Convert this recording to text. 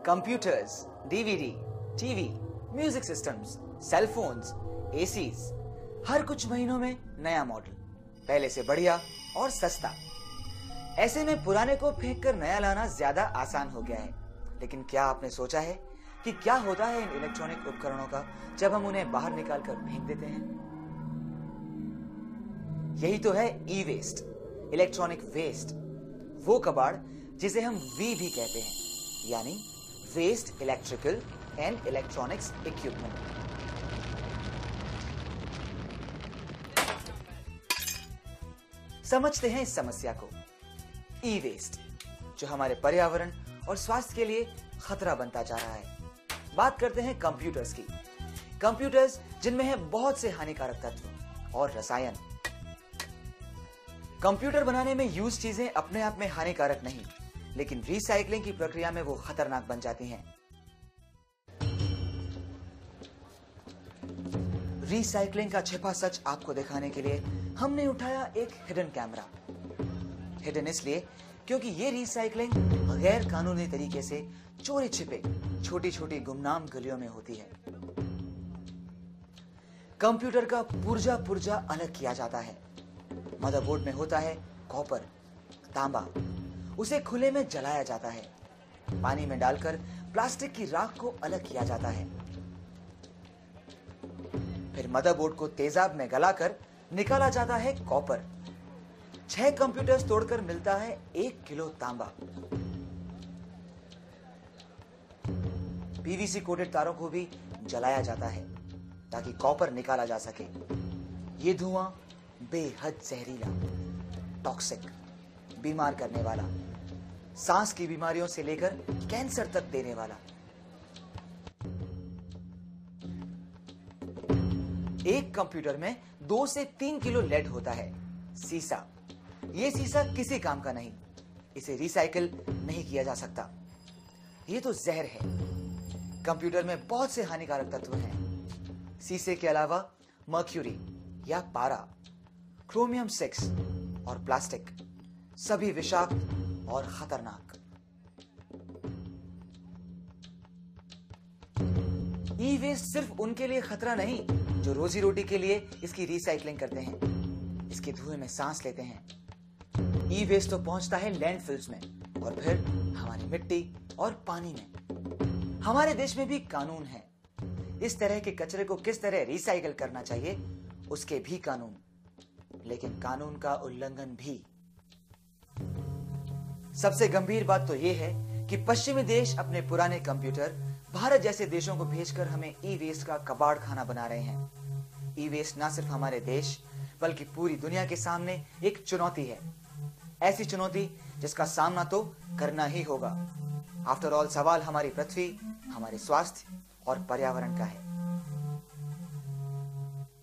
Computers, DVD, TV, music systems, cell phones, ACs, हर कुछ महीनों में नया मॉडल, पहले से बढ़िया और सस्ता। ऐसे में पुराने को फेंक कर नया लाना ज्यादा आसान हो गया है। लेकिन क्या आपने सोचा है कि क्या होता है इन इलेक्ट्रॉनिक उपकरणों का जब हम उन्हें बाहर निकाल कर फेंक देते हैं? यही तो है ई वेस्ट, इलेक्ट्रॉनिक वेस्ट, वो कबाड़ जिसे हम वी भी कहते हैं, यानी waste electrical and electronics equipment. समझते हैं इस समस्या को। ई वेस्ट जो हमारे पर्यावरण और स्वास्थ्य के लिए खतरा बनता जा रहा है। बात करते हैं कंप्यूटर्स की। कंप्यूटर्स जिनमें है बहुत से हानिकारक तत्व और रसायन। कंप्यूटर बनाने में यूज चीजें अपने आप में हानिकारक नहीं, लेकिन रिसाइकलिंग की प्रक्रिया में वो खतरनाक बन जाती हैं। रिसाइकलिंग का छिपा सच आपको दिखाने के लिए हमने उठाया एक हिडन कैमरा। हिडन इसलिए क्योंकि ये रिसाइकलिंग गैर कानूनी तरीके से चोरी छिपे छोटी छोटी गुमनाम गलियों में होती है। कंप्यूटर का पुर्जा अलग किया जाता है। मदरबोर्ड में होता है कॉपर, तांबा, उसे खुले में जलाया जाता है। पानी में डालकर प्लास्टिक की राख को अलग किया जाता है। फिर मदरबोर्ड को तेजाब में गलाकर निकाला जाता है कॉपर। 6 कंप्यूटर्स तोड़कर मिलता है 1 किलो तांबा। पीवीसी कोटेड तारों को भी जलाया जाता है ताकि कॉपर निकाला जा सके। ये धुआं बेहद जहरीला, टॉक्सिक, बीमार करने वाला, सांस की बीमारियों से लेकर कैंसर तक देने वाला। एक कंप्यूटर में 2 से 3 किलो लेड होता है। सीसा, ये सीसा किसी काम का नहीं, इसे रिसाइकिल नहीं किया जा सकता। ये तो जहर है। कंप्यूटर में बहुत से हानिकारक तत्व हैं। सीसे के अलावा मर्क्यूरी या पारा, क्रोमियम 6 और प्लास्टिक, सभी विषाक्त और खतरनाक। ई वेस्ट सिर्फ उनके लिए खतरा नहीं जो रोजी रोटी के लिए इसकी रिसाइकलिंग करते हैं, इसके धुएं में सांस लेते हैं। ई वेस्ट तो पहुंचता है लैंडफिल्स में और फिर हमारी मिट्टी और पानी में। हमारे देश में भी कानून है। इस तरह के कचरे को किस तरह रिसाइकिल करना चाहिए उसके भी कानून, लेकिन कानून का उल्लंघन भी। सबसे गंभीर बात तो यह है कि पश्चिमी देश अपने पुराने कंप्यूटर भारत जैसे देशों को भेजकर हमें ई वेस्ट का कबाड़ खाना बना रहे हैं। ई वेस्ट ना सिर्फ हमारे देश बल्कि पूरी दुनिया के सामने एक चुनौती है। ऐसी चुनौती जिसका सामना तो करना ही होगा। आफ्टर ऑल सवाल हमारी पृथ्वी, हमारे स्वास्थ्य और पर्यावरण का है।